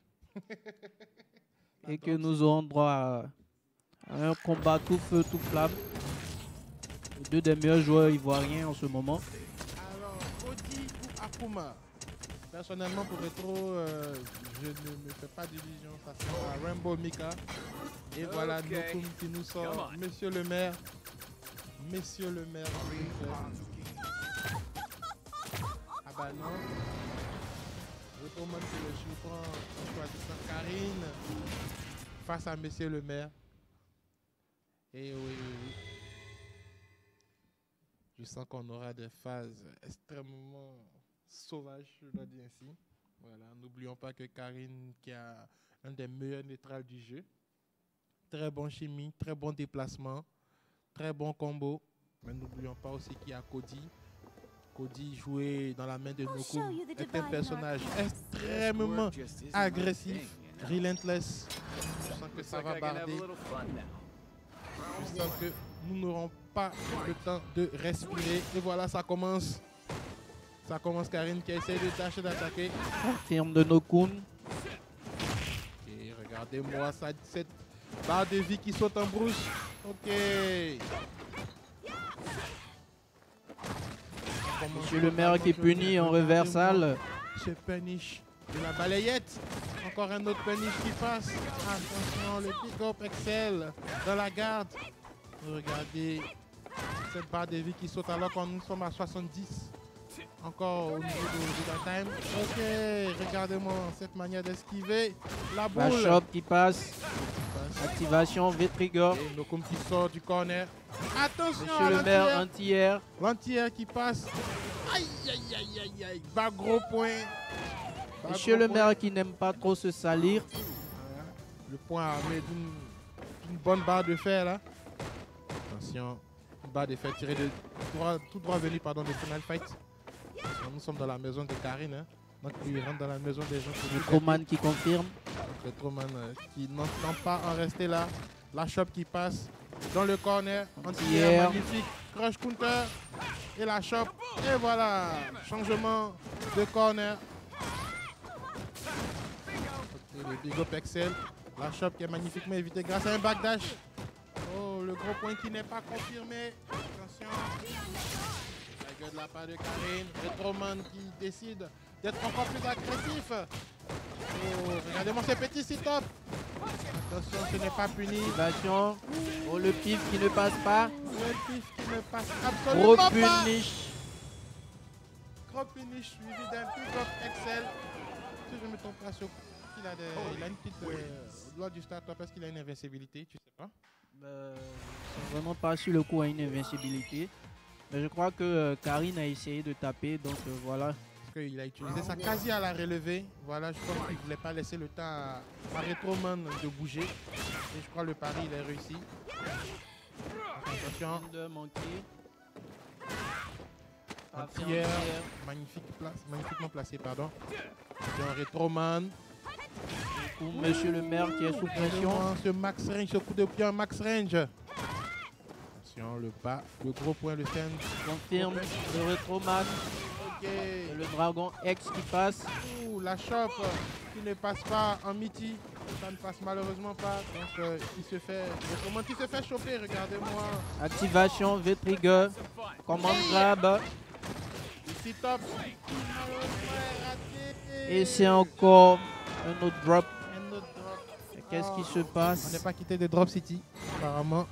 Et que nous aurons droit à un combat tout feu, tout flamme. Les deux des meilleurs joueurs ivoiriens en ce moment. Alors, Odi ou Akuma? Personnellement, pour Retro, je ne me fais pas d'illusions. Ça sera Rainbow Mika. Et voilà Nokum qui nous sort. Monsieur le maire. Monsieur le maire. Ah bah non. Retroman qui le prend choisissant Karine face à Monsieur le maire. Et oui. Je sens qu'on aura des phases extrêmement sauvages, je dois dire ainsi. Voilà, n'oublions pas que Karine, qui a un des meilleurs neutrales du jeu, très bon chimie, très bon déplacement, très bon combo. Mais n'oublions pas aussi qu'il y a Cody. Cody joué dans la main de Nokum est un personnage extrêmement agressif, relentless. Je sens que ça va barder. Je sens que nous n'aurons pas le temps de respirer. Et voilà, ça commence. Ça commence, Karine qui essaie de tâcher d'attaquer. Firme de Nokun. Et regardez-moi ça, cette barre de vie qui saute en brousse. Ok. Monsieur le maire qui est puni en reversal. Ce punish de la balayette. Encore un autre punish qui passe. Attention, le pick-up Excel dans la garde. Regardez cette barre de vie qui saute alors qu'on nous sommes à 70. Encore au niveau de la time. Ok, regardez-moi cette manière d'esquiver. La boule. La shop qui passe. Activation V-Trigger. Et Nokum qui sort du corner. Attention. Monsieur le maire anti-air. L'anti-air qui passe. Aïe, aïe, aïe, aïe, aïe. Bas gros point. Monsieur le maire qui n'aime pas trop se salir. Voilà. Le point armé d'une bonne barre de fer là. Attention. Une barre de fer tirée de tout droit venu de Final Fight. Nous sommes dans la maison de Karine. Hein. Donc il rentre dans la maison des gens. Retroman qui confirme. Retroman qui n'entend pas en rester là. La shop qui passe dans le corner. Anti-air magnifique. Crush counter. Et la shop. Et voilà. Changement de corner. Okay, le big up Excel. La shop qui est magnifiquement évitée grâce à un backdash. Oh, le gros point qui n'est pas confirmé. Attention. De la part de Karine, Retroman qui décide d'être encore plus agressif. Oh, regardez-moi ces petits sit-ups. Attention, ce n'est pas puni. Activation. Oh, le pif qui ne passe pas. Le pif qui ne passe Gros absolument pas. punish. Gros punish suivi d'un pick-up Excel. Si je ne me trompe pas, il a une petite loi du start-up parce qu'il a une invincibilité, tu sais pas? Ils sont vraiment pas sur le coup à une invincibilité. Mais je crois que Karine a essayé de taper, donc voilà. Parce qu'il a utilisé sa quasi à la relevée. Voilà, je pense qu'il ne voulait pas laisser le temps à Retroman de bouger. Et je crois que le pari, il a réussi. Attention. De manquer. Anti-air. Magnifiquement placé, pardon. C'est un Retroman. Pour Monsieur le maire qui est sous pression. Ce max range, ce coup de pied en max range. Attention, le bas, le gros point, le stand. Confirme le Retroman. Ok. Et le Dragon X qui passe. Ouh, la chope qui ne passe pas en miti. Ça ne passe malheureusement pas. Donc il se fait. Comment il se fait choper, regardez-moi. Activation V-Trigger. Commande grab. Ici top. Malheureusement raté. Et c'est encore un autre drop. Un autre drop. Et qu'est-ce qui se On passe? n'est pas quitté de Drop City, apparemment.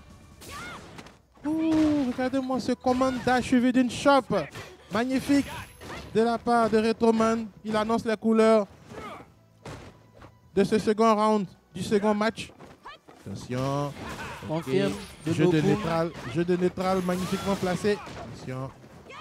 Ouh, regardez-moi ce commande dash suivi d'une shop. Magnifique de la part de Retroman. Il annonce les couleurs de ce second round, du second match. Attention. Confirme de Jeu de Goku. neutral. Jeu de neutral magnifiquement placé. Attention.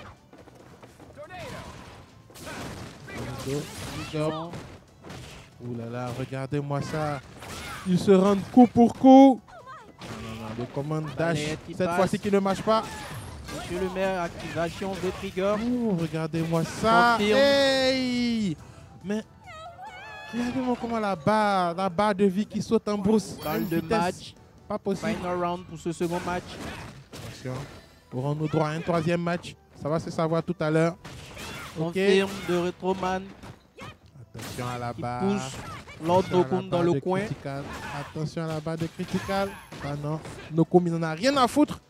Attention. Ouh là là, regardez-moi ça. Ils se rendent coup pour coup. Non, le commande dash. Allez, qui Cette passe. fois-ci qui ne marche pas. Monsieur le maire, activation V-Trigger. Ouh, regardez-moi ça. Confirme. Hey! Mais regardez-moi comment la barre de vie qui saute en brousse. à Balle une de vitesse match. Pas possible. Final round pour ce second match. Attention. Aurons-nous droit à un troisième match? Ça va se savoir tout à l'heure. Ok. Confirme de Retroman Attention à la qui barre. pousse Lord Attention à la Nokun dans barre le de coin. Critical. Attention à la barre de Critical. Ah non. Nokun, il n'en a rien à foutre.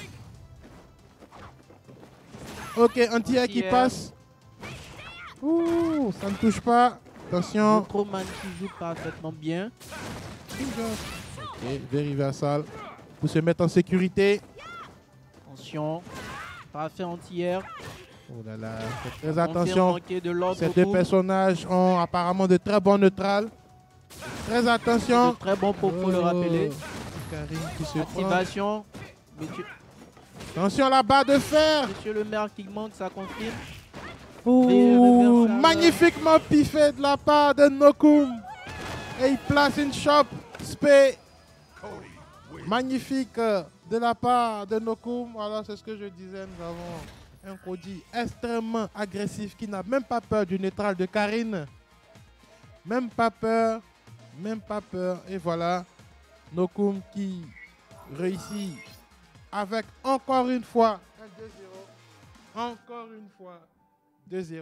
Ok, anti-air qui Anti-air. passe. Ouh, ça ne touche pas. Attention. Retroman qui joue parfaitement bien. Ok, very versal. Pour se mettre en sécurité. Attention. Parfait anti-air. Oh là là, faites très Confirme attention. manqué de Lord Ces deux Nokun. personnages ont apparemment de très bons neutrales. Très attention. De très bon pour le rappeler. Karim qui se prend. Activation. Attention à la barre de fer. Monsieur le maire qui manque, ça confirme. Ouh, reversal. magnifiquement piffé de la part de Nokum. Et il place une chope. Spé. Magnifique de la part de Nokum. Alors c'est ce que je disais, nous avons un Cody extrêmement agressif qui n'a même pas peur du neutral de Karine. Même pas peur. Même pas peur. Et voilà, Nokum qui réussit avec encore une fois un 2-0. Encore une fois 2-0.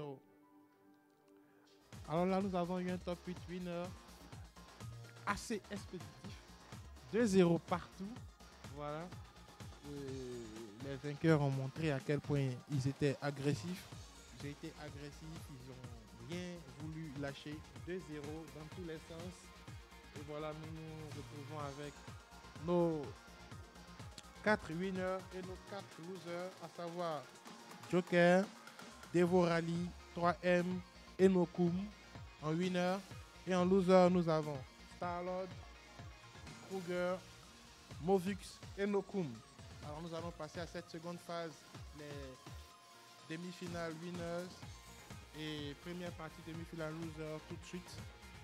Alors là, nous avons eu un top 8 winner assez expéditif. 2-0 partout. Voilà. Les vainqueurs ont montré à quel point ils étaient agressifs. Ils ont été agressifs, ils ont bien voulu lâcher 2-0 dans tous les sens. Et voilà, nous nous retrouvons avec nos 4 winners et nos 4 losers, à savoir Joker, Devo Rally, 3M et Nokum en winner. Et en loser, nous avons Starlord, Kruger, Movux et Nokum. Alors nous allons passer à cette seconde phase, les demi-finales winners et première partie demi-finale loser tout de suite.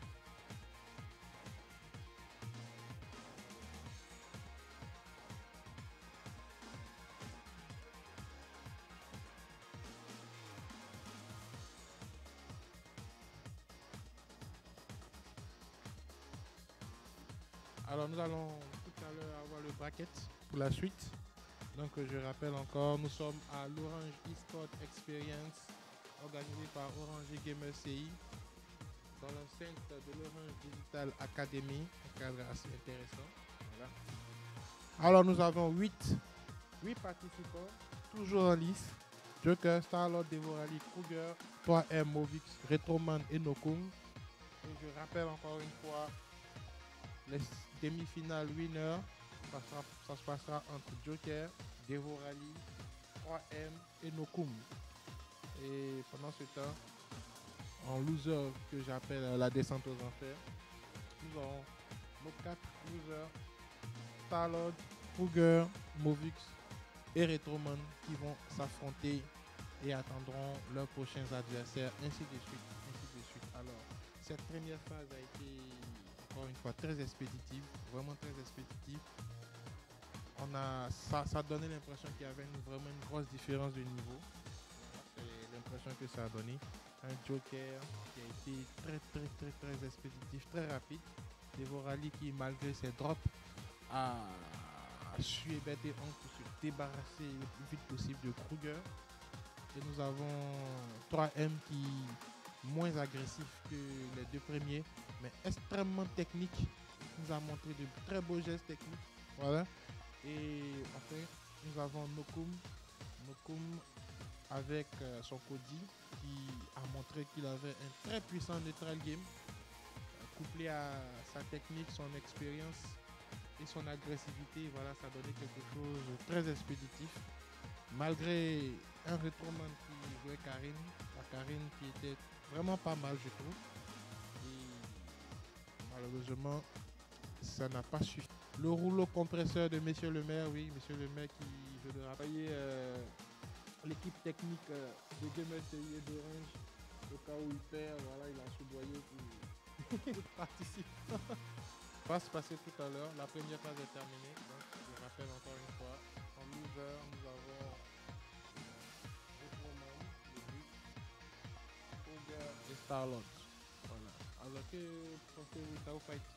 Alors nous allons tout à l'heure avoir le bracket pour la suite. Donc je rappelle encore, nous sommes à l'Orange eSport Experience organisé par Orange Gamer CI dans l'enceinte de l'Orange Digital Academy, un cadre assez intéressant. Voilà. Alors nous avons 8 participants, toujours en lice. Joker, Starlord, Devorali, Kruger, 3M, Movix, Retroman et Nokum. Et je rappelle encore une fois, les demi-finales winner, ça se passera entre Joker, Devorali, 3M et Nokum. Et pendant ce temps, en loser que j'appelle la descente aux enfers, nous aurons nos 4 losers, Starlord, Kruger, Movix et Retroman qui vont s'affronter et attendront leurs prochains adversaires, ainsi de suite, ainsi de suite. Alors, cette première phase a été, encore une fois, très expéditive, vraiment très expéditive. Ça donnait l'impression qu'il y avait vraiment une grosse différence de niveau. C'est l'impression que ça a donné. Un Joker qui a été très expéditif, très rapide. Devorali qui, malgré ses drops, a su hébéter pour se débarrasser le plus vite possible de Kruger. Et nous avons 3M qui est moins agressif que les deux premiers, mais extrêmement technique. Il nous a montré de très beaux gestes techniques. Voilà. Et enfin, nous avons Nokum avec son Cody qui a montré qu'il avait un très puissant neutral game, couplé à sa technique, son expérience et son agressivité. Voilà, ça donnait quelque chose de très expéditif. Malgré un Retroman qui jouait Karine, la Karine qui était vraiment pas mal, je trouve. Et malheureusement, ça n'a pas suffi. Le rouleau compresseur de Monsieur le maire, oui, Monsieur le maire qui, je le rappelle, l'équipe technique de DMSI et d'Orange, au cas où il perd, voilà, il a soudoyé pour participer. Ça va se passer tout à l'heure. La première phase est terminée. Donc, je rappelle encore une fois, en loser, nous avons Retroman, Kruger et Starlord. Voilà. Alors que pensez-vous de Tao Fight?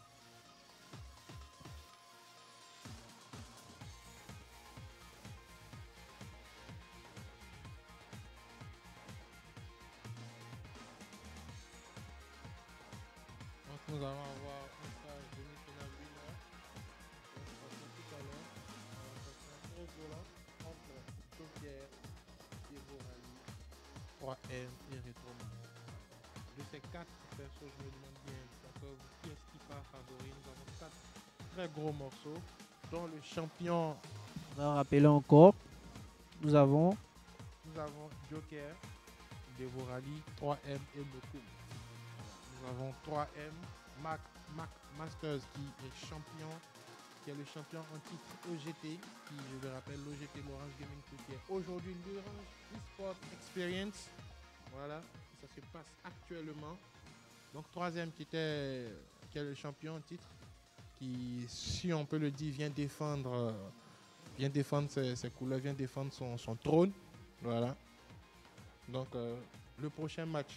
Donc nous allons avoir un stage demi-finale winner. Donc ça se passe tout à l'heure. Ça sera très violent entre Joker, Devorali, 3M et Retroman. De ces 4 persos, je me demande bien, d'accord, qui est-ce qui part favori? Nous avons 4 très gros morceaux, dont le champion. On va rappeler encore, nous avons Joker, Devorali, 3M et Nokum. Nous avons 3M, Mac Masters qui est champion, qui est le champion en titre OGT, qui, je le rappelle, l'OGT, l'Orange Gaming Tour, qui est aujourd'hui l'Orange eSport Experience. Voilà, ça se passe actuellement. Donc 3M qui est le champion en titre, qui, si on peut le dire, vient défendre ses couleurs, vient défendre son trône. Voilà. Donc le prochain match.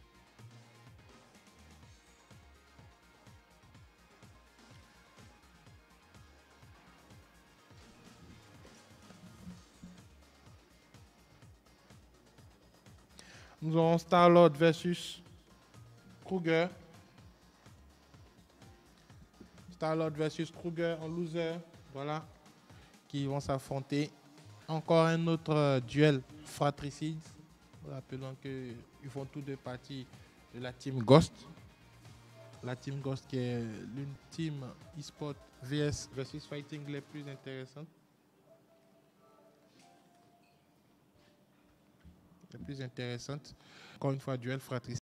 Nous aurons Starlord versus Kruger. Starlord versus Kruger en loser. Voilà. Qui vont s'affronter. Encore un autre duel fratricide. Rappelons qu'ils font tous deux partie de la team Ghost. La team Ghost qui est l'une team e-sport VS versus fighting les plus intéressantes. Encore une fois, duel fratricide.